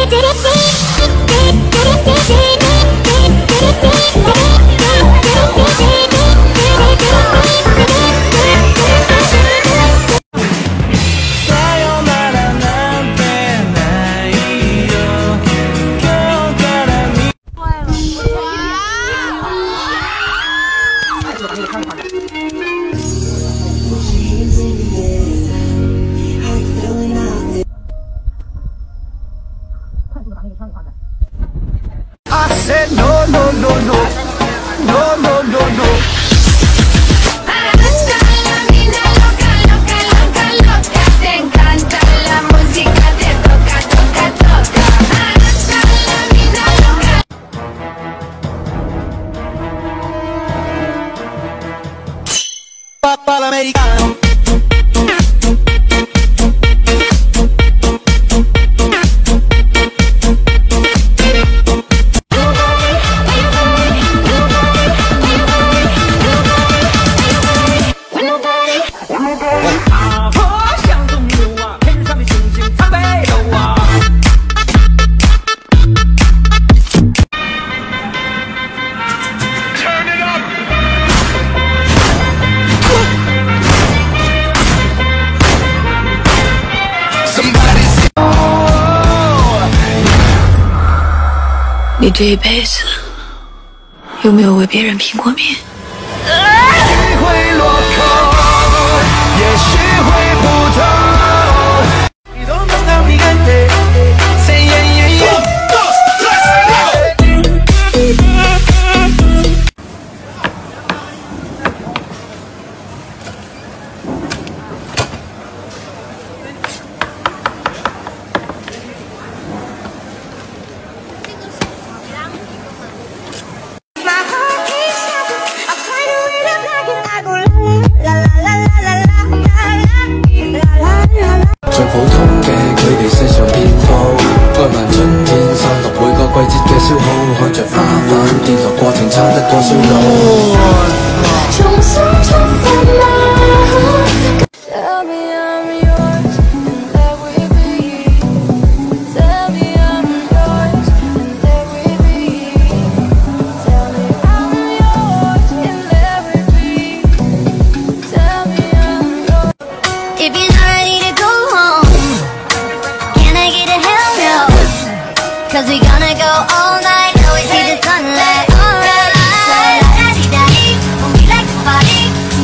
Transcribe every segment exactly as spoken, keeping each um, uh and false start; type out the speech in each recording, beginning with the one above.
I said no, no, no, no, no, no, no, no. Te encanta la música, te toca, toca, toca. La vida loca. Papá americano. Somebody's 你这一辈子有没有为别人拼过命？ 会落空，也许会不同。Y donde está mi gente? Say yeah, yeah, yeah. Un, dos, tres, My heart keeps stopping. I find a way to block it. I go la la la la la la la la la la la. 最普通嘅佢哋世上遍佈，愛問春天散落每個季節嘅消耗，看着花瓣跌落過程差得多少路。 重新出發啦 Tell me I'm yours and that we be. Tell me I'm yours and that we be. Tell me I'm yours and that we be. Tell me I'm yours. If you're not ready to go home, can I get a hell no? Cause we gonna go all night till we see the sunlight. Alright, so la-da-dee-da-dee, when we like to party.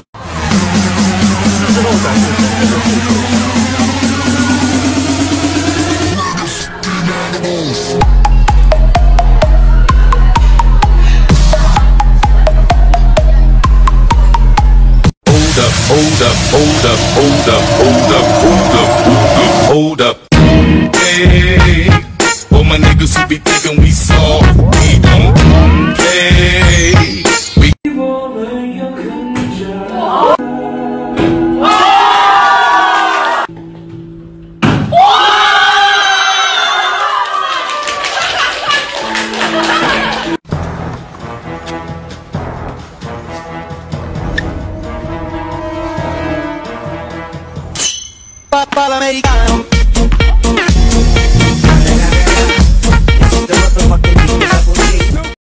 Hold up, hold up, hold up, hold up, hold up, hold up, hold up. Hey, all my niggas who be thinking we soft, we don't play. We Papá americano.